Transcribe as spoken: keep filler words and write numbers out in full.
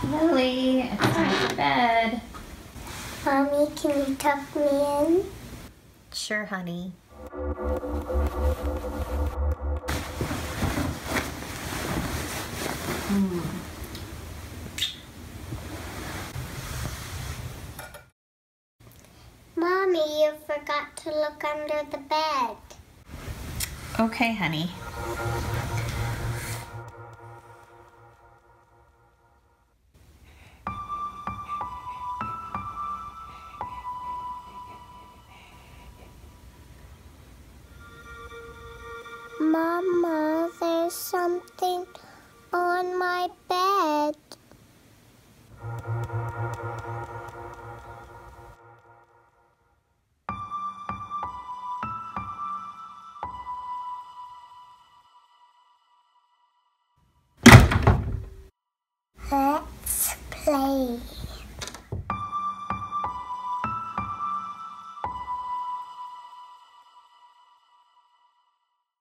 Lily, it's time for bed. Mommy, can you tuck me in? Sure, honey. Hmm. Mommy, you forgot to look under the bed. Okay, honey. Mama, there's something on my bed. Let's play.